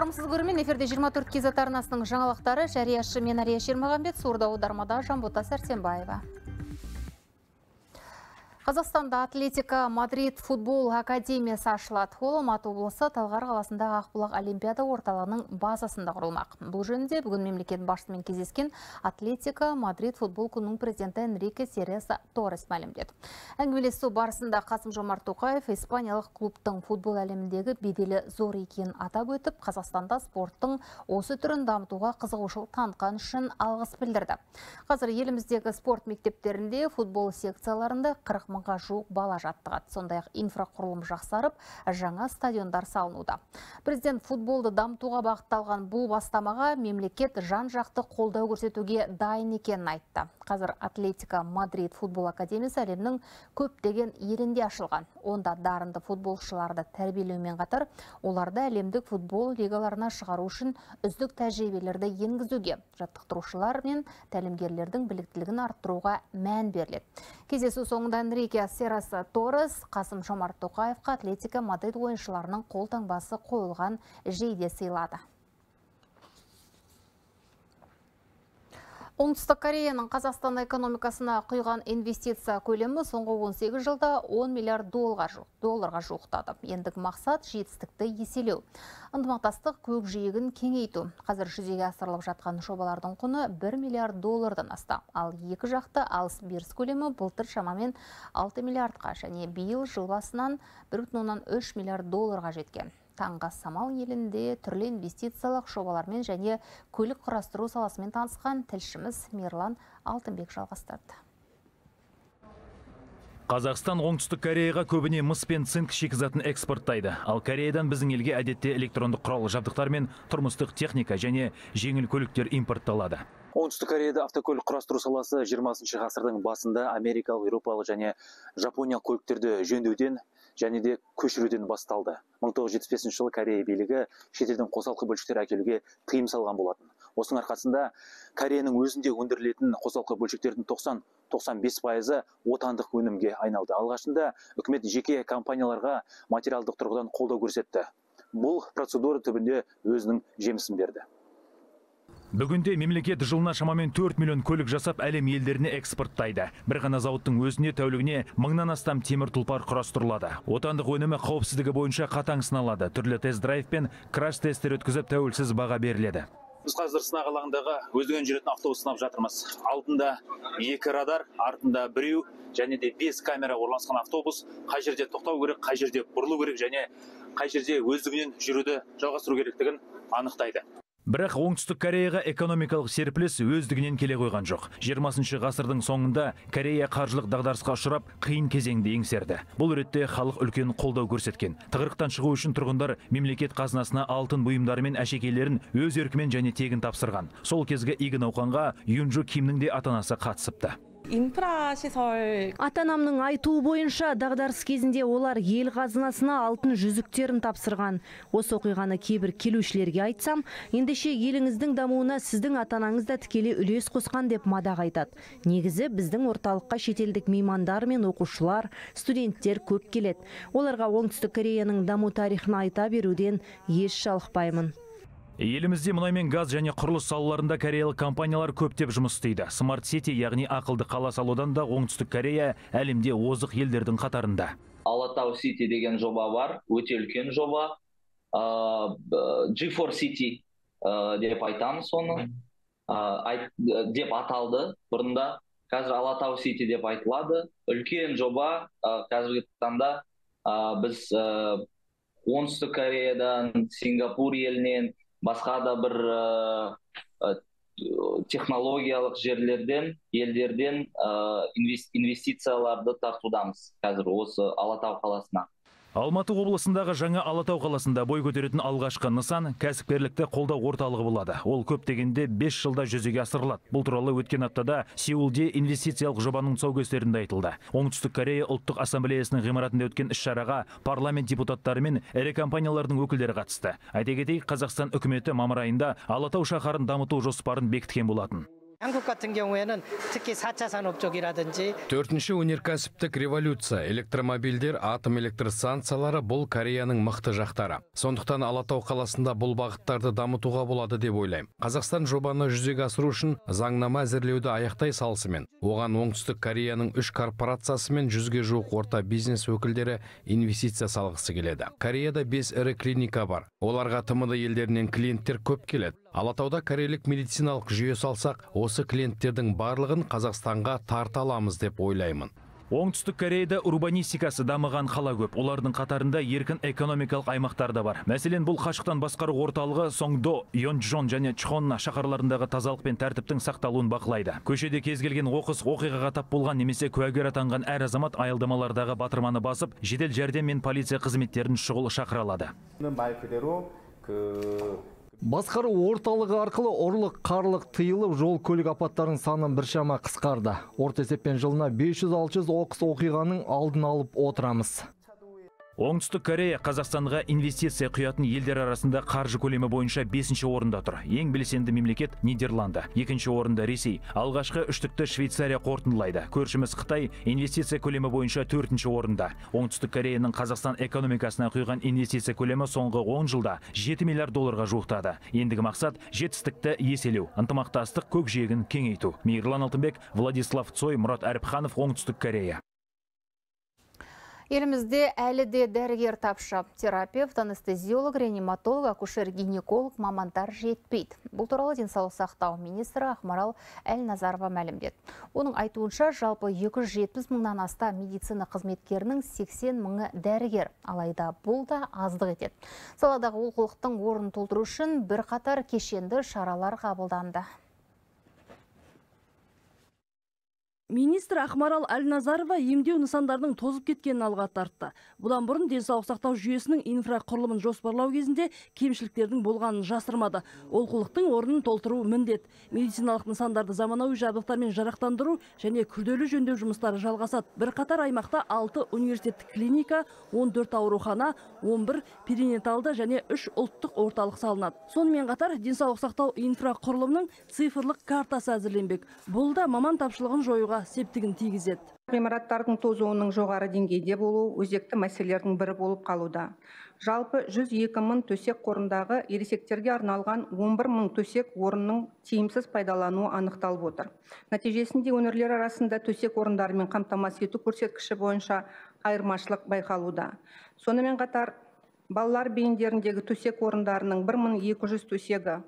Армысыз көрермен, эфирде 24 кезет арнасының жаңалықтары. Жарияшы мен Ария Шермағанбет, сурда аудармада Жанбота Сәрсенбаева. Қазақстанда Атлетика Мадрид футбол академиясы ашылады. Ол Алматы облысы Талғар қаласындағы Ақбұлақ Олимпиада орталығының базасында құрылмақ. Бұл жөнінде бүгін мемлекет басшысымен кездескен Атлетика Мадрид футбол клубының президенті Энрике Сереса Торрес мәлімдеді. Әңгімелесу барысында Қасым-Жомарт Тоқаев испаниялық клубтың футбол әлеміндегі беделі зор екенін атап өтіп, Қазақстанда спорттың осы түрін дамытуға қызығушылық танытқаны үшін алғыс білдірді. Қазір еліміздегі спорт мектептерінде футбол секцияларында 40 мыңға жуық бала жаттығады. Сондай-ақ инфрақұрылым жақсарып, жаңа стадиондар салынуда. Президент футболды дамытуға бағытталған бұл бастамаға мемлекет жан-жақты қолдау көрсетуге дайын екенін айтты. Қазір Атлетика Мадрид футбол академиясы әлемнің көптеген елінде ашылған. Онда дарынды футболшыларды тәрбиелеумен қатар, оларды әлемдік футбол лигаларына шығару үшін үздік тәжірибелерді енгізуге, жаттықтырушылар мен тәлімгерлердің біліктілігін арттыруға мән беріледі. Кездесу соңында Энрике Сереса Торрес Қасым-Жомарт Тоқаевқа Атлетика Мадрид ойыншыларының қолтаңбасы қойылған жейде сыйлады. Оңтүстік Кореяның Қазақстан экономикасына құйған инвестиция көлемі соңғы 18 жылда 10 миллиард долларға жуықтады. Ендігі мақсат жетістікті еселеу. Ынтымақтастық көкжиегін кеңейту. Қазір жүзеге асырылып жатқан жобалардың құны 1 миллиард доллардан асты. Ал екі жақты алыс-беріс көлемі былтыр шамамен 6 миллиардқа және биыл жыл басынан 1,3 миллиард долларға жеткен. Таңға Самал елінде түрлі инвестициялық жобалармен және көлік құрастыру саласымен танысқан тілшіміз Мерлан Алтынбек жалғастырды. Қазақстан оңтүстік Кореяға көбіне мыс пен цинк шикізатын экспорттайды. Ал Кореядан біздің елге әдетте электрондық құрал жабдықтар мен тұрмыстық техника және жеңіл көліктер импортталады. Оңтүстік Кореяда автокөлік құрастыру саласы 20 ғасырдың басында америкалық, еуропалық және жапониялық көліктерді жөндеуден және де көшіруден басталды. 1975 жылы Корея билігі шетелден қосалқы бөлшектер әкелуге тыйым салған болатын. Осының арқасында Кореяның өзінде өндірілетін қосалқы бөлшектердің 90-95% отандық өнімге айналды. Алғашында үкімет жеке компанияларға материалдық тұрғыдан қолдау көрсетті. Бұл процедура түбінде өзінің жемісін берді. Бүгінде мемлекет жылына шамамен 4 миллион көлік жасап әлем елдеріне экспорттайды. Бір ғана зауыттың өзіне тәулігіне 1000-нан астам темір тұлпар құрастырылады. Отандық өнімі қауіпсіздігі бойынша қатаң сыналады. Түрлі тест-драйв пен краш-тестер өткізіп тәуелсіз баға беріледі. Біз қазір сынақ алаңындағы өздігінен жүретін автобус сынап жатырмыз. Алдында 2 радар, артында 1 және де 5 камера орналасқан автобус қай жерде тоқтау керек, қай жерде бұрылу керек және қай жерде өздігінен жүруді жалғастыру керектігін анықтайды. Бірақ оңтүстік Кореяға экономикалық серпіліс өздігінен келе қойған жоқ. 20 ғасырдың соңында Корея қаржылық дағдарысқа ұшырап, қиын кезеңді еңсерді. Бұл ретте халық үлкен қолдау көрсеткен. Тығырықтан шығу үшін тұрғындар мемлекет қазынасына алтын бұйымдары мен әшекейлерін өз еркімен және тегін тапсырған. Сол кезгі игі науқанға Юнжу Кимнің де ата-анасы қатысыпты. Ата-анамның айтуы бойынша дағдарыс кезінде олар ел қазынасына алтын жүзіктерін тапсырған. Осы оқиғаны кейбір келушілерге айтсам, ендеше еліңіздің дамуына сіздің ата-анаңыз да тікелей үлес қосқан деп мадақ айтады. Негізі біздің орталыққа шетелдік меймандар мен оқушылар, студенттер көп келеді. Оларға оңтүстік Кореяның даму тарихын айта беруден еш жалықпаймын. Елімізде мұнай мен газ және құрылыс салаларында кореялық компаниялар көптеп жұмыс істейді. Smart City, яғни ақылды қала салудан да оңтүстік Корея әлемде озық елдердің қатарында. Алатау City деген жоба бар, өте үлкен жоба. G4 City деп айтамыз соны. Деп аталды бұрында. Қазір Алатау City деп айтылады. Үлкен жоба. Қазіргі таңда біз оңтүстік Кореядан, Сингапур елінен, басқа да бір технологиялық елдерден инвестицияларды тартудамыз қазір осы Алатау қаласына. Алматы облысындағы жаңа Алатау қаласында бой көтеретін алғашқы нысан кәсіпкерлікті қолдау орталығы болады. Ол көп дегенде 5 жылда жүзеге асырылады. Бұл туралы өткен аптада Сеулде инвестициялық жобаның тұсаукесерінде айтылды. Оңтүстік Корея ұлттық ассамблеясының ғимаратында өткен іс-шараға парламент депутаттары мен ірі компаниялардың өкілдері қатысты. Айта кетейік, Қазақстан үкіметі мамыр айында Алатау шаһарын дамыту жоспарын бекіткен болатын. 한국 같은 경우에는 특히 4차 산업 쪽이라든지 Төртінші өнеркәсіптік революция, электромобильдер, атом электр станциялары бұл Кореяның мықты жақтары. Сондықтан Алатау қаласында бұл бағыттарды дамытуға болады деп ойлаймын. Қазақстан жобаны жүзеге асыру үшін заңнама әзірлеуді аяқтай салысымен, оған оңтүстік Кореяның 3 корпорациясы мен 100-ге жуық орта бизнес өкілдері инвестиция салғысы келеді. Кореяда 5 ірі клиника бар. Оларға тмд елдерінен клиенттер көп келеді. Алатауда корейлік медициналық жүйе салсақ, осы клиенттердің барлығын Қазақстанға тарта аламыз деп ойлаймын. Оңтүстік Кореяда урбанистикасы дамыған қала көп. Олардың қатарында еркін экономикалық аймақтар да бар. Мәселен, бұл қашықтан басқару орталығы Соңдо, Йончжон және Чхонна шаһарларындағы тазалық пен тәртіптің сақталуын бақылайды. Көшеде кез келген оқыс оқиғаға тап болған немесе куәгер атанған әр азамат аялдамалардағы батырманы басып, жедел жәрдем мен полиция қызметтерін шұғыл шақыра алады. Басқару орталығы арқылы ұрлық, қарлық тыйылып, жол көлік апаттарының санын біршама қысқарды. Орта есеппен жылына 500-600 оқыс оқиғаның алдын алып отырамыз. Оңтүстік Корея Қазақстанға инвестиция құятын елдер арасында қаржы көлемі бойынша 5-ші орында тұр. Ең белсенді мемлекет Нидерланды, 2-ші орында Ресей, алғашқы үштікті Швейцария қорытындылайды. Көршіміз Қытай инвестиция көлемі бойынша 4-ші орында. Оңтүстік Кореяның Қазақстан экономикасына құйған инвестиция көлемі соңғы 10 жылда 7 миллиард долларға жуықтады. Ендігі мақсат жетістікті еселеу, ынтымақтастық көкжиегін кеңейту. Мейірлан Алтынбек, Владислав Цой, Мұрат Әріпханов, Оңтүстік Корея. Елімізде әлі де дәрігер тапшы. Терапевт, анестезиолог, реаниматолог, акушер-гинеколог мамандар жетпейді. Бұл туралы денсаулық сақтау министрі Ақмарал Әлназарова мәлімдеді. Оның айтуынша, жалпы 270 мыңнан аста медицина қызметкерінің 80 мыңы дәрігер. Алайда бұл да аздық етеді. Саладағы олқылықтың орнын толтыру үшін бірқатар кешенді шаралар қабылданды. Министр Ақмарал Әлназарова емдеу нысандарының тозып кеткенін алға тартты. Бұдан бұрын денсаулық сақтау жүйесінің инфрақұрылымын жоспарлау кезінде кемшіліктердің болғанын жасырмады. Олқылықтың орнын толтыру міндет. Медициналық нысандарды заманауи жабдықтармен жарақтандыру және күрделі жөндеу жұмыстары жалғасады. Бірқатар аймақта 6 университеттік клиника, 14 аурухана, 11 перинаталды және 3 ұлттық орталық салынады. Сонымен қатар денсаулық сақтау инфрақұрылымның цифрлық картасы әзірленбек. Бұл да маман тапшылығын жоюға септігін тигізеді. Ғимараттардың тозуының жоғары деңгейде болуы өзекті мәселелердің бірі болып қалуда. Жалпы 102 мың төсек қорындағы ересектерге арналған 11 мың төсек орынның тиімсіз пайдалануы анықталып отыр. Нәтижесінде өңірлер арасында төсек орындарымен қамтамасыз ету көрсеткіші бойынша айырмашылық байқалуда. Сонымен қатар балалар бейіндеріндегі төсек орындарының 1200 төсегі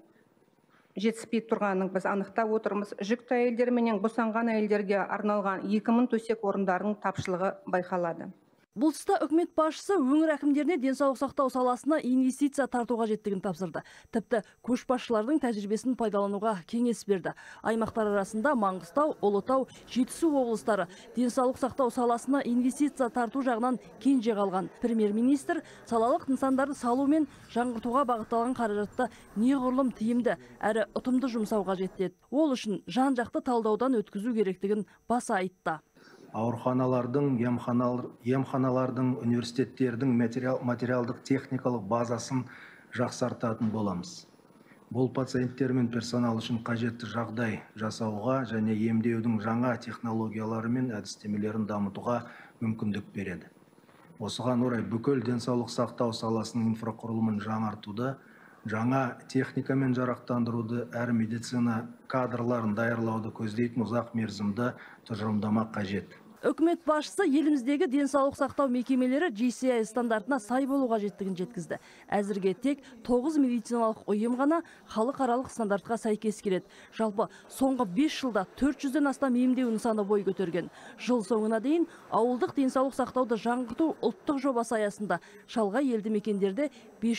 жетіспей тұрғанын біз анықтап отырмыз. Жүкті әйелдер менен босанған әйелдерге арналған 2000 төсек орындарының тапшылығы байқалады. Бұл тұста үкімет басшысы өңір әкімдеріне денсаулық сақтау саласына инвестиция тарту қажеттігін тапсырды. Тіпті көшбасшылардың тәжірибесін пайдалануға кеңес берді. Аймақтар арасында Маңғыстау, Ұлытау, Жетісу облыстары денсаулық сақтау саласына инвестиция тарту жағынан кенже қалған. Премьер-министр салалық нысандарды салу мен жаңғыртуға бағытталған қаражатты неғұрлым тиімді әрі ұтымды жұмсау қажет деді. Ол үшін жан-жақты талдаудан өткізу керектігін баса айтты. Ауруханалардың, емханалардың, университеттердің материалдық техникалық базасын жақсартатын боламыз. Бұл пациенттер мен персонал үшін қажетті жағдай жасауға және емдеудің жаңа технологиялары мен әдістемелерін дамытуға мүмкіндік береді. Осыған орай бүкіл денсаулық сақтау саласының инфрақұрылымын жаңартуды, жаңа техникамен жарақтандыруды, әр медицина кадрларын даярлауды көздейтін ұзақ мерзімді тұжырымдама қажет. Үкімет басшысы еліміздегі денсаулық сақтау мекемелері GCI стандартына сай болу қажеттігін жеткізді. Әзірге тек 9 медициналық ұйым ғана халықаралық стандартқа сәйкес келеді. Жалпы соңғы 5 жылда 400-ден астам емдеу нысаны бой көтерген. Жыл соңына дейін ауылдық денсаулық сақтауды жаңғырту ұлттық жобасы аясында шалғай елді мекендерде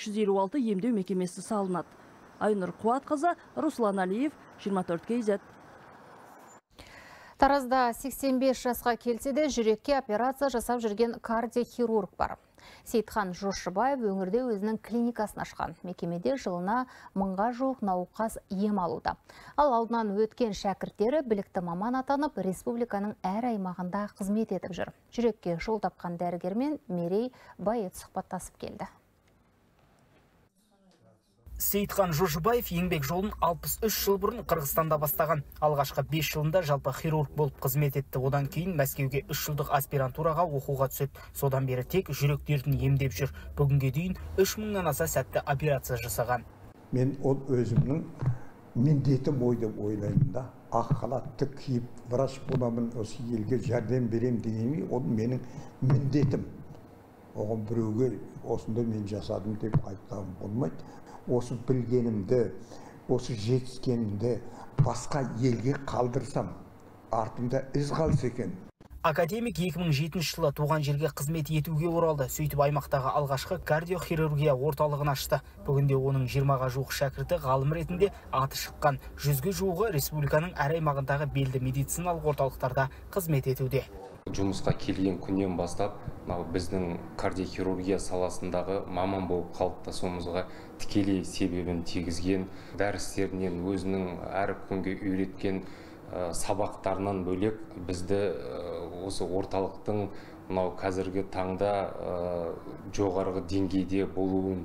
556 емдеу мекемесі салынады. Айнұр Қуатқызы, Руслан Алиев, 24 KZ. Таразда 85 жасқа келсе де жүрекке операция жасап жүрген кардиохирург бар. Сейтхан Жошыбаев өңірде өзінің клиникасын ашқан. Мекемеде жылына 1000-ға жуық науқас ем алуда. Ал алдынан өткен шәкірттері білікті маман атанып, республиканың әр аймағында қызмет етіп жүр. Жүрекке жол тапқан дәрігермен Мерей Байет сұхбаттасып келді. Сейітхан Жошыбаев еңбек жолын 63 жыл бұрын Қырғызстанда бастаған. Алғашқы 5 жылында жалпы хирург болып қызмет етті. Одан кейін Мәскеуге 3 жылдық аспирантураға оқуға түседі. Содан бері тек жүректерін емдеп жүр. Бүгінге дейін 3000-нан аса сәтті операция жасаған. Мен ол өзімнің міндетім ой деп ойлаймын да. Ақ халатты киіп, врач боламын, осы елге жәрдем берем дегенім, ол менің міндетім. Оған біреуге осында мен жасадым деп айтқаным болмайды. Осы білгенімді, осы жетіскенімді басқа елге қалдырсам, артымда із қалса екен. Академик 2007 жылы туған жерге қызмет етуге оралды. Сөйтіп аймақтағы алғашқы кардиохирургия орталығын ашты. Бүгінде оның 20-ға жуық шәкірті ғалым ретінде аты шыққан. 100-ге жуығы республиканың әр аймағындағы белді медициналық орталықтарда қызмет етуде. Жұмысқа келген күннен бастап, біздің кардиохирургия саласындағы маман болып қалыптасуымызға тікелей себебін тигізген, дәрістерінен өзінің әр күнге үйреткен сабақтарынан бөлек бізді осы орталықтың қазіргі таңда жоғарғы деңгейде болуын,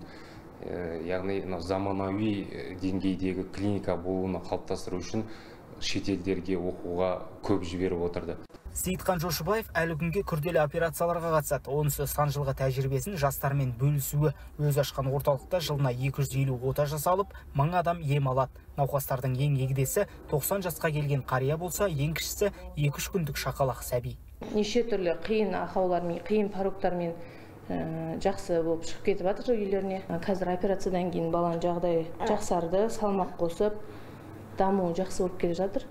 яғни заманауи деңгейдегі клиника болуын қалыптастыру үшін шетелдерге оқуға көп жіберіп отырды. Сейітхан Жошыбаев әлі күнге күрделі операцияларға қатысады. Онысы сан жылғы тәжірибесін жастармен бөлісуі. Өз ашқан орталықта жылына 250 ота жасалып, 1000 адам ем алады. Науқастардың ең егдесі 90 жасқа келген қария болса, ең кішісі 2-3 күндік шақалақ сәби. Неше түрлі қиын ақаулармен, қиын пароктармен жақсы болып шығып кетіп жатыр үйлеріне. Қазір операциядан кейін баланың жағдайы жақсарды, салмақ қосып, дамуы жақсы болып келе жатыр.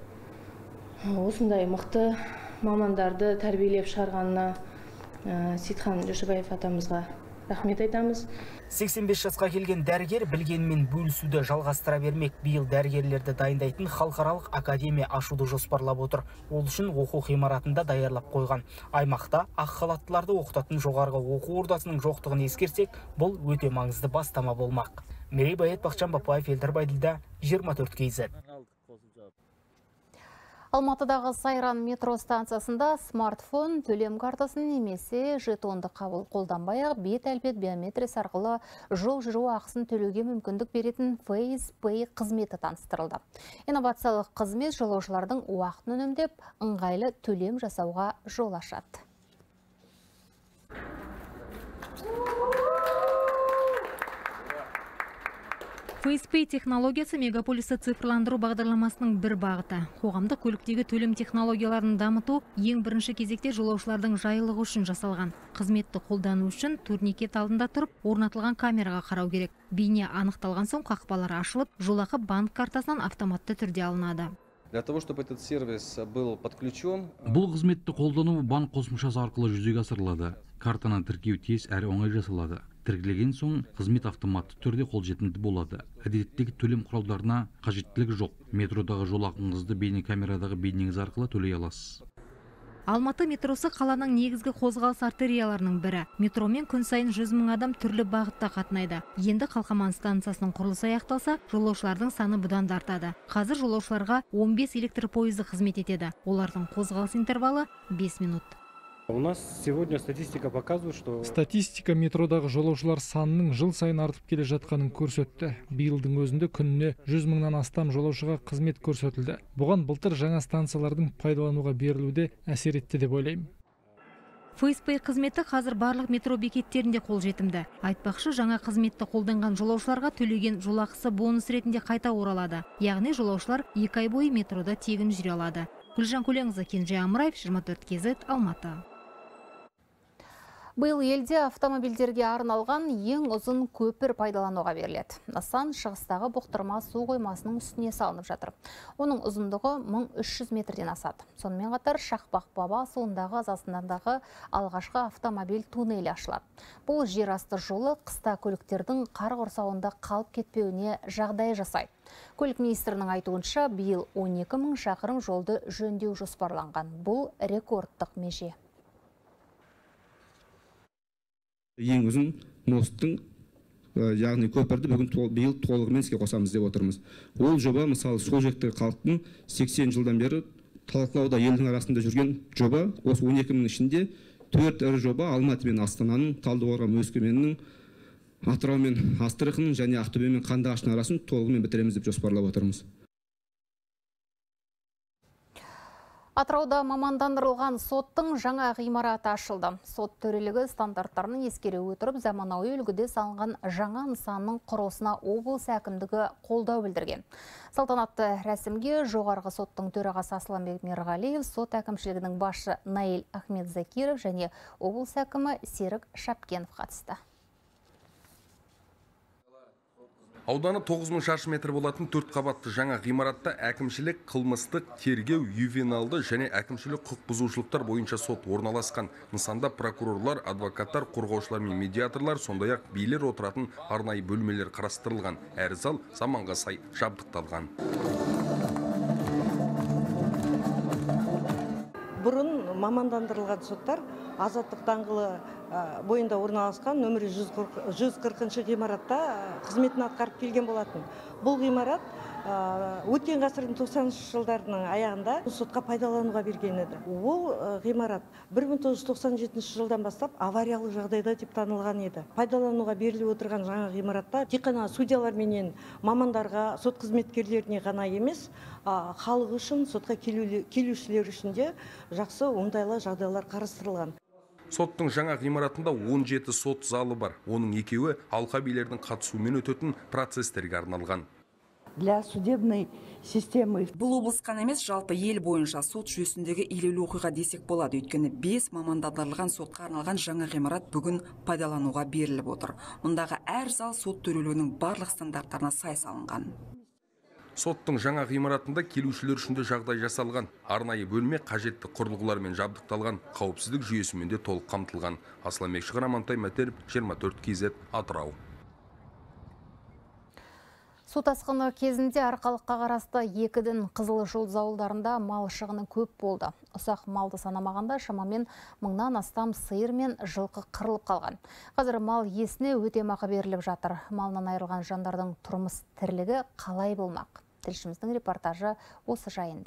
Осындай мықты мамандарды тәрбиелеп шығарғанына Сейітхан Жошыбаев атамызға рахмет айтамыз. 85 жасқа келген дәрігер білгенмен бөлісуді жалғастыра бермек. Биыл дәрігерлерді дайындайтын халықаралық академия ашуды жоспарлап отыр. Ол үшін оқу ғимаратында даярлап қойған. Аймақта ақ халаттыларды оқытатын жоғарғы оқу ордасының жоқтығын ескерсек, бұл өте маңызды бастама болмақ. Мерей Байет, Бақытжан Бапаев, Елдар Байділда, 24 KZ. Алматыдағы Сайран метро станциясында смартфон төлем картасын немесе жетонды қабыл қолданбай-ақ бет әлпет биометриясы арқылы жол жүру ақысын төлеуге мүмкіндік беретін FacePay қызметі таныстырылды. Инновациялық қызмет жолаушылардың уақытын үнемдеп, ыңғайлы төлем жасауға жол ашады. FacePay технологиясы мегаполисті цифрландыру бағдарламасының бір бағыты. Қоғамдық көліктегі төлем технологияларын дамыту ең бірінші кезекте жолаушылардың жайлығы үшін жасалған. Қызметті қолдану үшін турникет алдында тұрып, орнатылған камераға қарау керек. Бейне анықталған соң қақпалары ашылып, жолақы банк картасынан автоматты түрде алынады. Для того, чтобы этот сервис был подключен, бұл қызметті қолдану банк қосымшасы арқылы жүзеге асырылады. Картаны тіркеу тез әрі оңай жасалады. Тіркелген соң қызмет автоматты түрде қолжетімді болады. Әдеттегі төлем құралдарына қажеттілігі жоқ. Метродағы жолақыңызды бейнекамерадағы бейнеңіз арқылы төлей аласыз. Алматы метросы қаланың негізгі қозғалыс артерияларының бірі. Метромен күн сайын 100 000 адам түрлі бағытта қатынайды. Енді Қалқаман станциясының құрылысы аяқталса, жолаушылардың саны бұдан да артады. Қазір жолаушыларға 15 электр пойызы қызмет етеді. Олардың қозғалыс интервалы 5 минут. У нас сегодня статистика показывает, что... Статистика метродағы жолаушылар санының жыл сайын артып келе жатқанын көрсетті. Биылдың өзінде күніне 100 000-нан астам жолаушыға қызмет көрсетілді. Бұған былтыр жаңа станциялардың пайдалануға берілуде әсер етті деп ойлаймын. FacePay қызметі қазір барлық метро бекеттерінде қолжетімді. Айтпақшы, жаңа қызметті қолданған жолаушыларға төлеген жолақысы бонус ретінде қайта оралады. Яғни жолаушылар 2 ай бойы метрода тегін жүре алады. Гүлжан Көленқызы, Кенже Амраев, 24 KZ, Алматы. Биыл елде автомобильдерге арналған ең ұзын көпір пайдалануға беріледі. Нысан шығыстағы бұқтырма су қоймасының үстіне салынып жатыр. Оның ұзындығы 1300 метрден асады. Сонымен қатар Шақпақ Баба суындағы Қазақстандағы алғашқы автомобиль туннелі ашылады. Бұл жер асты жолы қыста көліктердің қар құрсауында қалып кетпеуіне жағдай жасайды. Көлік министрінің айтуынша, биыл 12 000 шақырым жолды жөндеу жоспарланған. Бұл рекордтық меже. Ең ұзын мосттың, яғни көпірді биыл толығымен іске қосамыз деп отырмыз. Ол жоба, мысалы, сол жақтағы халықтың 80 жылдан бері талқылауда елдің арасында жүрген жоба. Осы 12 000 ішінде 4 ірі жоба Алматы мен Астананың, Талдықорған, Өскеменнің, Атырау мен Астырахын және Ақтөбе мен Қандыағаштың арасын толығымен бітіреміз деп жоспарлап отырмыз. Атырауда мамандандырылған соттың жаңа ғимараты ашылды. Сот төрелігі стандарттарын ескере отырып, заманауи үлгіде салынған жаңа нысанның құрылысына облыс әкімдігі қолдау білдірген. Салтанатты рәсімге жоғарғы соттың төрағасы Асыланбек Мерғалиев, сот әкімшілігінің басшысы Наиль Ахмедзакиров және облыс әкімі Серік Шапкенов қатысты. Ауданы 9000 шаршы метр болатын 4 қабатты жаңа ғимаратта әкімшілік, қылмыстық, тергеу, ювеналды және әкімшілік құқық бұзушылықтар бойынша сот орналасқан. Нысанда прокурорлар, адвокаттар, қорғаушылар мен медиаторлар, сондай-ақ билер отыратын арнайы бөлмелер қарастырылған. Әр зал заманға сай жабдықталған. Бұрын мамандандырылған соттар Азаттық даңғылы бойында орналасқан нөмірі 140 ғимаратта қызметін атқарып келген болатын. Бұл ғимарат өткен ғасырдың 90-шы жылдарының аяғында сотқа пайдалануға берген еді. Ол ғимарат 1997 жылдан бастап авариялық жағдайда деп танылған еді. Пайдалануға беріліп отырған жаңа ғимаратта тек қана судьялар менен мамандарға, сот қызметкерлеріне ғана емес, халық үшін, сотқа келушілер үшін де жақсы оңтайлы жағдайлар қарастырылған. Соттың жаңа ғимаратында 17 сот залы бар. Оның екеуі алқа билердің қатысуымен өтетін процестерге арналған. Для судебной системы. Бұл облыс қана емес, жалпы ел бойынша сот жүйесіндегі елеулі оқиға десек болады. Өйткені 5 мамандандырылған сотқа арналған жаңа ғимарат бүгін пайдалануға беріліп отыр. Мұндағы әр зал сот төрелігінің барлық стандарттарына сай салынған. Соттың жаңа ғимаратында келушілер үшін де жағдай жасалған. Арнайы бөлме қажетті құрылғылармен жабдықталған, қауіпсіздік жүйесімен де толық қамтылған. Асыланбек Амантай Мәтенов, 24 KZ, Атырау. Су тасқыны кезінде Арқалыққа қарасты Екідің Қызыл Жұлдыз ауылдарында мал шығыны көп болды. Ұсақ малды санамағанда шамамен 1000-нан астам сиыр мен жылқы қырылып қалған. Қазір мал иесіне өтемақы беріліп жатыр. Малынан айырылған жандардың тұрмыс тірлігі қалай болмақ? Тілшіміздің репортажы осы жайында.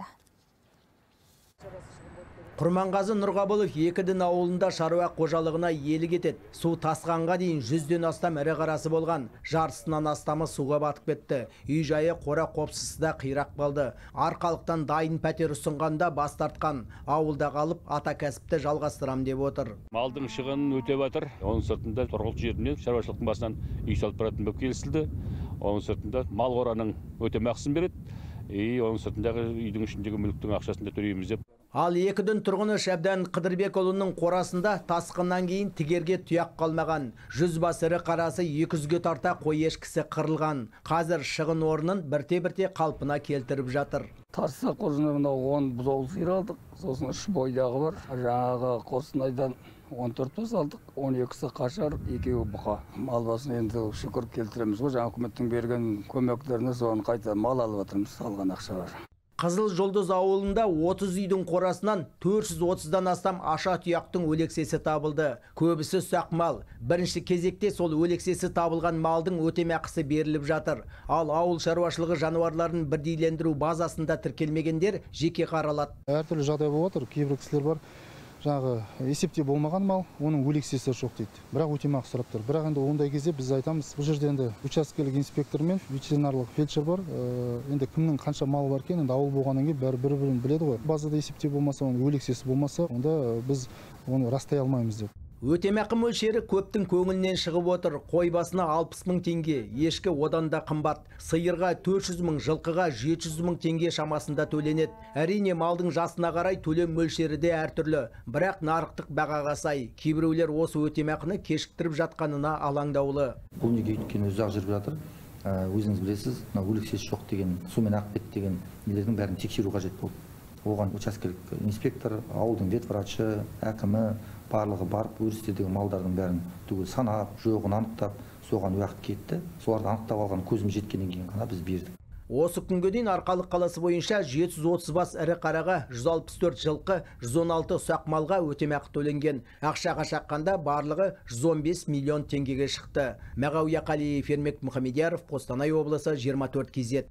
Құрманғазы Нұрғабылов Екідің ауылында шаруа қожалығына елі кетеді. Су тасқанға дейін 100-ден астам ірі қарасы болған. Жарысынан астамы суға батып кетті. Үй жайы қора қопсысы да қирақ қалды. Арқалықтан дайын пәтер ұсынғанда бас тартқан. Ауылда қалып ата кәсіпті жалғастырам деп отыр. Малдың шығынын өтеп жатыр. Оның сыртында тұрғылықты жерінен шаруашылықтың басынан үй салып баратын болып келісілді. Оның сыртында мал қораның өтемақысын береді. Оның сыртындағы үйдің ішіндегі мүліктің ақшасын да төлейміз деп. Ал Екідің тұрғыны Шәбдан Қыдырбекұлының қорасында тасқыннан кейін тігерге тұяқ қалмаған. 100 бас ірі қарасы 200-ге тарта қой ешкісі қырылған. Қазір шығын орнын бірте-бірте қалпына келтіріп жатыр. Тарса қоржынына 10 бұзау сиыр алдық, сосын 3 бойдағы бар. Жаңағы Қостанайдан 14 бас алдық, 12-сі қашар, 2-і бұқа. Мал басын енді шүкір келтіреміз ғой, жаңа үкіметтің берген көмектеріне соны қайта мал алып жатырмыз, салған ақша бар. Қызыл Жұлдыз ауылында 30 үйдің қорасынан 430-дан астам аша тұяқтың өлексесі табылды. Көбісі ұсақ мал. Бірінші кезекте сол өлексесі табылған малдың өтемақысы беріліп жатыр. Ал ауыл шаруашылығы жануарларын бірдейлендіру базасында тіркелмегендер жеке қаралады. Әртүрлі жағдай болып жатыр, кейбір кісілер бар. Жаңағы есепте болмаған мал, оның өлексесі жоқ дейді. Бірақ өтемақы сұрап тұр. Бірақ енді ондай кезде біз айтамыз, бұл жерде енді учаскелік инспектор мен ветеринарлық фельдшер бар. Енді кімнің қанша малы бар екен, енді ауыл болғаннан кейін бәрі бір-бірін біледі ғой. Базада есепте болмаса, оның өлексесі болмаса, онда біз оны растай алмаймыз деп. Өтемақы мөлшері көптің көңілінен шығып отыр. Қой басына 60 000 теңге, ешкі одан да қымбат. Сиырға 400 000, жылқыға 700 000 теңге шамасында төленеді. Әрине малдың жасына қарай төлем мөлшері де әртүрлі. Бірақ нарықтық бағаға сай. Кейбіреулер осы өтемақыны кешіктіріп жатқанына алаңдаулы. Бұл неге өйткені ұзақ жүріп жатыр. Өзіңіз білесіз, өлексесі жоқ деген, сумен ағып кетті деген нелердің бәрін тексеру қажет болды. Оған учаскелік инспектор, ауылдың ветврачы, әкімі барлығы барып, өрістердегі малдардың бәрін түгел санап, жоғын анықтап, соған уақыт кетті. Соларды анықтап алған көзім жеткеннен кейін ғана біз бердік. Осы күнге дейін Арқалық қаласы бойынша 730 бас ірі қараға, 164 жылқы, 116 ұсақ малға өтемақы төленген. Ақшаға шаққанда барлығы 115 миллион теңгеге шықты. Мағауия Қалиев, Ермек Мұхамедияров, Қостанай облысы, 24 KZ.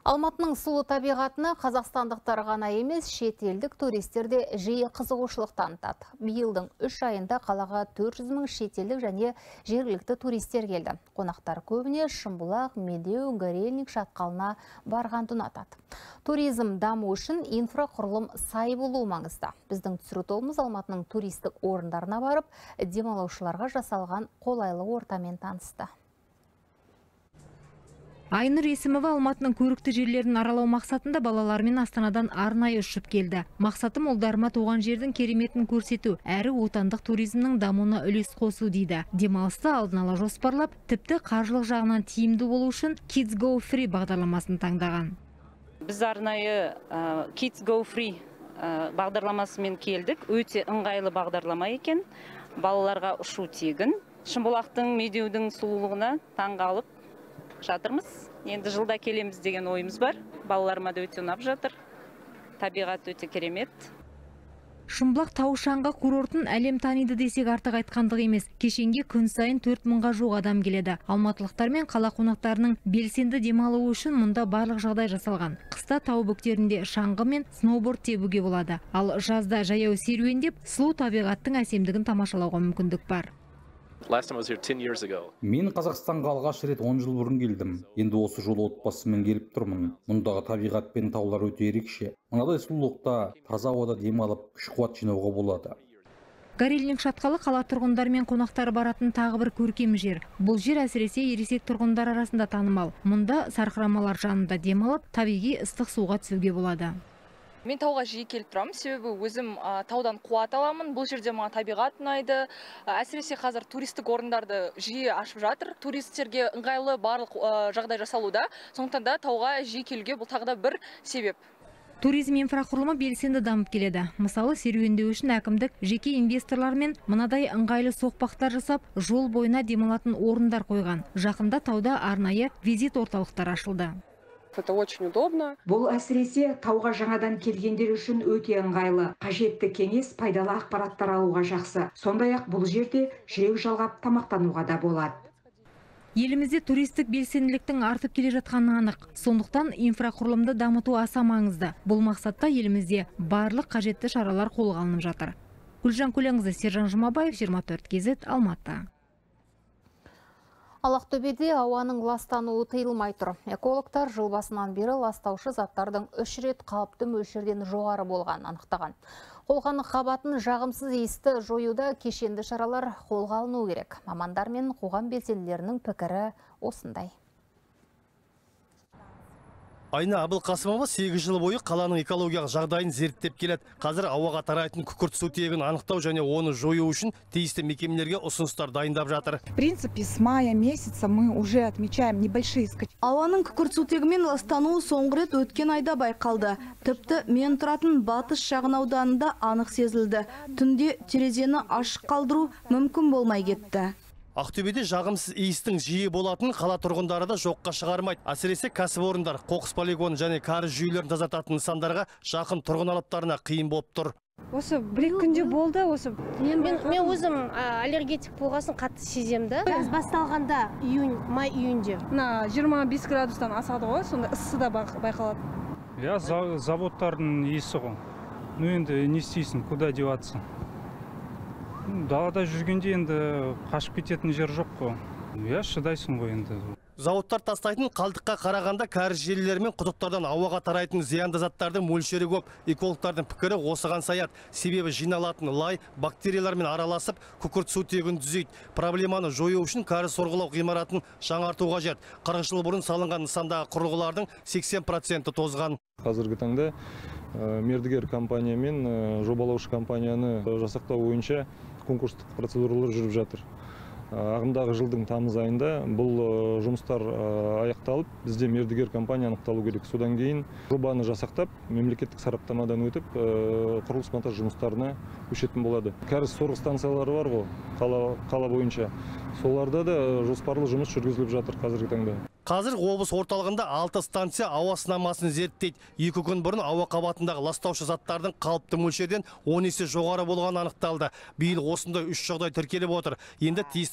Алматының сұлу табиғатына қазақстандықтар ғана емес, шетелдік туристер де жиі қызығушылық танытады. Биылдың 3 айында қалаға 400 мың шетелдік және жергілікті туристер келді. Қонақтар көбіне Шымбұлақ, Медеу, Горельник шатқалына барғанды ұнатады. Туризм даму үшін инфрақұрылым сай болуы маңызды. Біздің түсіру тобымыз Алматының туристік орындарына барып, демалушыларға жасалған қолайлы ортамен танысты. Айнұр Есімова Алматының көрікті жерлерін аралау мақсатында балалармен Астанадан арнайы ұшып келді. Мақсатым ұлдарыма туған жердің кереметін көрсету, әрі отандық туризмнің дамуына үлес қосу дейді. Демалысты алдын ала жоспарлап, тіпті қаржылық жағынан тиімді болу үшін Kids Go Free бағдарламасын таңдаған. Біз арнайы Kids Go Free бағдарламасымен келдік. Өте ыңғайлы бағдарлама екен. Балаларға ұшу тегін. Шымбұлақтың, Медеудің сұлулығына таңғалып жатырмыз. Енді жылда келеміз деген ойымыз бар. Балаларыма да өте ұнап жатыр. Табиғат өте керемет. Шымбұлақ тау-шаңғы курортын әлем таниды десек артық айтқандық емес. Кешенге күн сайын 4000-ға жуық адам келеді. Алматылықтар мен қала қонақтарының белсенді демалуы үшін мұнда барлық жағдай жасалған. Қыста тау бөктерінде шаңғы мен сноуборд тебуге болады. Ал жазда жаяу серуендеп, сұлу табиғаттың әсемдігін тамашалауға мүмкіндік бар. Мен Қазақстанға алғаш рет 10 жыл бұрын келдім. Енді осы жолы отбасымен келіп тұрмын. Мұндағы табиғат пен таулар өте ерекше. Мынадай сұлулықта таза ауада демалып, күш-қуат жинауға болады. Горельник шатқалы қала тұрғындар мен қонақтары баратын тағы бір көркем жер. Бұл жер әсіресе ересек тұрғындар арасында танымал. Мұнда сарқырамалар жанында демалып, табиғи ыстық суға түсуге болады. Мен тауға жиі келіп тұрамын, себебі өзім таудан қуат аламын. Бұл жерде маған табиғат ұнайды. Әсіресе қазір туристік орындарды жиі ашып жатыр. Туристерге ыңғайлы барлық жағдай жасалуда. Сондықтан да тауға жиі келуге бұл тағы да бір себеп. Туризм инфрақұрылымы белсенді дамып келеді. Мысалы, серуендеу үшін әкімдік жеке инвесторлармен мынадай ыңғайлы соқпақтар жасап, жол бойына демалатын орындар қойған. Жақында тауда арнайы визит орталықтар ашылды. Это очень удобно. Бұл әсіресе тауға жаңадан келгендер үшін өте ыңғайлы. Қажетті кеңес, пайдалы ақпараттар алуға жақсы. Сондай-ақ бұл жерде жүрек жалғап тамақтануға да болады. Елімізде туристік белсенділіктің артып келе жатқаны анық. Сондықтан инфрақұрылымды дамыту аса маңызды. Бұл мақсатта елімізде барлық қажетті шаралар қолға алынып жатыр. Гүлжан Көленқызы, Сержан Жұмабаев, 24 KZ, Алматы. Ақтөбеде ауаның ластануы тыйылмай тұр. Экологтар жыл басынан бері ластаушы заттардың 3 рет қалыпты мөлшерден жоғары болған анықтаған. Қолғаны қабатын жағымсыз иісті жоюда кешенді шаралар қолға алыну керек. Мамандар мен қоғам белсенділерінің пікірі осындай. Айна Абылқасымова 8 жыл бойы қаланың экологиялық жағдайын зерттеп келеді. Қазір ауаға тарайтын күкірт сутегін анықтау және оны жою үшін тиісті мекемелерге ұсыныстар дайындап жатыр. В принципе, с мая месяца мы уже отмечаем небольшие скачки. Ауаның күкірт сутегімен ластануы соңғы рет өткен айда байқалды. Тіпті мен тұратын Батыс шағын ауданында анық сезілді. Түнде терезені ашық қалдыру мүмкін болмай кетті. Ақтөбеде жағымсыз иістің жиі болатын қала тұрғындары да жоққа шығармайды. Әсіресе кәсіпорындар қоқыс полигоны және кәріз жүйелерін тазартатын нысандарға жақын тұрғын алаптарына қиын болып тұр. Осы бір күнде болды, осы мен өзім аллергетик болғасын қатты сеземді. Жаз басталғанда май-июньде 25 градустан асады ғой, сонда ыссы да байқалады. Я заводтардың иісі ғой. Ну енді не істейсің, куда деваться? Далада жүргенде енді қашып кететін жер жоқ қой. Я шыдайсың ғой енді. Заводтар тастайтын қалдыққа қарағанда кәріз желілері мен құдықтардан ауаға тарайтын зиянды заттардың мөлшері көп. Экологтардың пікірі осыған саяды. Себебі жиналатын лай бактериялармен араласып, күкірт сутегін түзейді. Проблеманы жою үшін кәріз сорғылау ғимаратын жаңарту қажет. 40 жыл бұрын салынған нысандағы құрылғылардың 80% тозған. Қазіргі таңда мердігер компания мен жобалаушы компанияны жасақтау бойынша конкурстық процедуралар жүріп жатыр. Ағымдағы жылдың тамыз айында бұл жұмыстар аяқталып, бізде мердігер компания анықталу керек. Содан кейін жобаны жасақтап, мемлекеттік сараптамадан өтіп, құрылыс монтаж жұмыстарына көшетін болады. Кәріз сорғы станциялары бар ғой, қала бойынша. Соларда да жоспарлы жұмыс жүргізіліп жатыр қазіргі таңда. Қазір облыс орталығында 6 станция ауа сынамасын зерттейді. 2 күн бұрын ауа қабатындағы ластаушы заттардың қалыпты мөлшерден 10 есе жоғары болған анықталды. Биыл осындай 3 жағдай тіркеліп отыр. Енді тиісті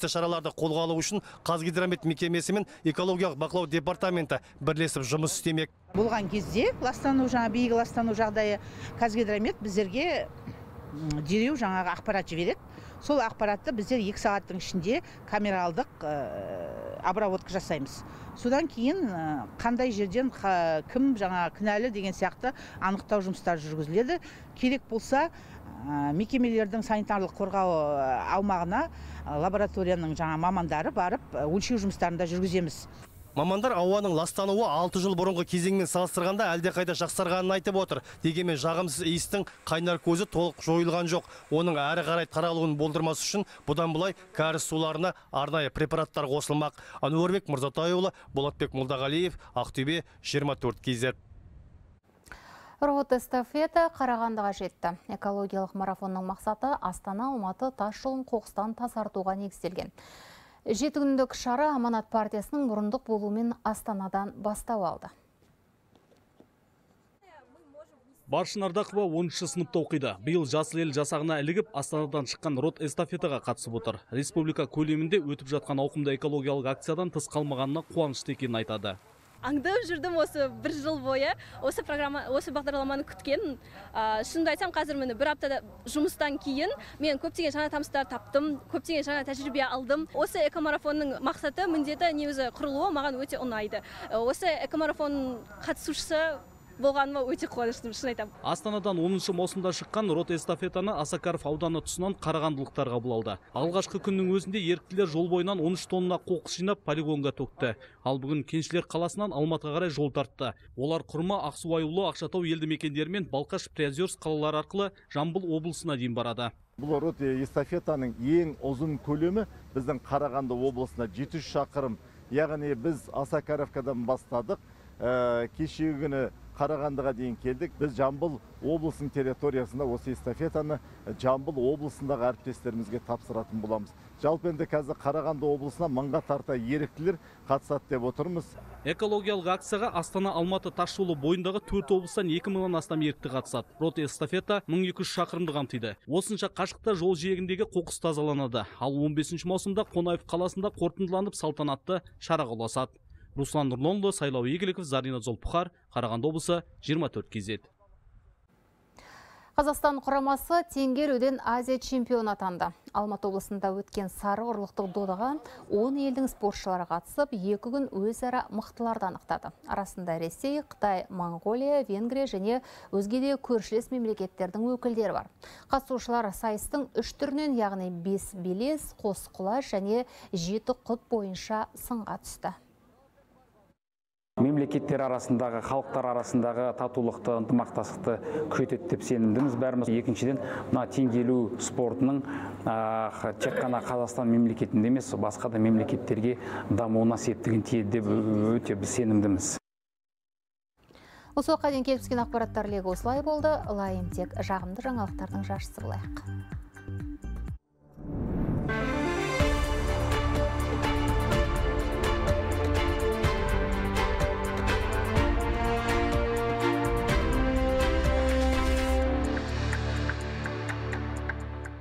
тиісті шараларды қолға алу үшін Қазгидромет мекемесі мен экологиялық бақылау департаменті бірлесіп жұмыс істемек. Болған кезде биік ластану жағдайы Қазгидромет біздерге дереу жаңағы ақпарат жібереді. Сол ақпаратты біздер 2 сағаттың ішінде камералдық обработка жасаймыз. Содан кейін қандай жерден кім жаңа кінәлі деген сияқты анықтау жұмыстары жүргізіледі. Керек болса мекемелердің санитарлық қорғау аумағына лабораторияның жаңа мамандары барып өлшеу жұмыстарында жүргіземіз. Мамандар ауаның ластануы 6 жыл бұрынғы кезеңмен салыстырғанда әлдеқайда жақсарғанын айтып отыр. Дегенмен жағымсыз иістің қайнар көзі толық жойылған жоқ. Оның әрі қарай таралуын болдырмас үшін бұдан былай кәріз суларына арнайы препараттар қосылмақ. Әнуарбек Мырзатайұлы, Болатбек Молдағалиев, Ақтөбе, 24 KZ. Рот-эстафета Қарағандыға жетті. Экологиялық марафонның мақсаты Астана-Алматы тас жолын қоқыстан тазартуға негізделген. 7 күндік шара Аманат партиясының мұрындық болуымен Астанадан бастау алды. Баршын Ардақова 10-шы сыныпта оқиды. Биыл Жасыл ел жасағына ілігіп, Астанадан шыққан рот-эстафетаға қатысып отыр. Республика көлемінде өтіп жатқан ауқымды экологиялық акциядан тыс қалмағанына қуанышты екенін айтады. Аңдып жүрдім осы 1 жыл бойы, осы бағдарламаны күткен. Шынымды айтсам, қазір мені 1 аптада жұмыстан кейін мен көптеген жаңа таныстар таптым, көптеген жаңа тәжірибе алдым. Осы экомарафонның мақсаты, міндеті негізі құрылуы маған өте ұнайды. Осы экомарафон қатысушысы болғаныма өте қуаныштымын, шын айтам. Астанадан 10-шы маусымда шыққан рот-эстафетаны Асакаров ауданы тұсынан қарағандылықтар қабыл алды. Алғашқы күннің өзінде еріктілер жол бойынан 13 тонна қоқыс жинап полигонға төкті. Ал бүгін Кеншілер қаласынан Алматыға қарай жол тартты. Олар Құрма, Ақсу-Аюлы, Ақшатау елді мекендері мен Балқаш, Приозерск қалалары арқылы Жамбыл облысына дейін барады. Бұл рот-эстафетаның ең ұзын көлемі біздің Қарағанды облысына 700 шақырым. Яғни біз Асакаровкадан бастадық. Кешегі күні Қарағандыға дейін келдік. Біз Жамбыл облысының территориясында осы эстафетаны Жамбыл облысындағы әріптестерімізге тапсыратын боламыз. Жалпы енді қазір Қарағанды облысына 1000-ға тарта еріктілер қатысады деп отырмыз. Экологиялық акцияға Астана-Алматы тасжолы бойындағы 4 облыстан 2000-нан астам ерікті қатысады. Рот-эстафета 1200 шақырымды қамтиды. Осынша қашықта жол жиегіндегі қоқыс тазаланады. Ал 15 маусымда Қонаев қаласында қорытындыланып салтанатты шараға ұласады. Руслан Нұрланұлы, Сайлау Игіліков, Зарина Золпухар, Қарағанды облысы, 24 KZ. Қазақстан құрамасы теңгеруден Азия чемпионы атанды. Алматы облысында өткен сары құрлықтық додаға 10 елдің спортшылары қатысып, 2 күн өзара мықтыларды анықтады. Арасында Ресей, Қытай, Моңғолия, Венгрия және өзге де көршілес мемлекеттердің өкілдері бар. Қатысушылар сайыстың 3 түрінен, яғни 5 белес, қос құлаш және 7 құт бойынша сынға түсті. Мемлекеттер арасындағы, халықтар арасындағы татулықты, ынтымақтастықты күшейтеді деп сенімдіміз бәріміз. Екіншіден, мына теңге спортының тек қана Қазақстан мемлекетінде емес, басқа да мемлекеттерге дамуына септігін тиеді деп өте біз сенімдіміз. Осы уақытқа дейін келіп түскен ақпараттар легі осылай болды. Лайым тек жағымды жаңалықтардың жаршысы болайық.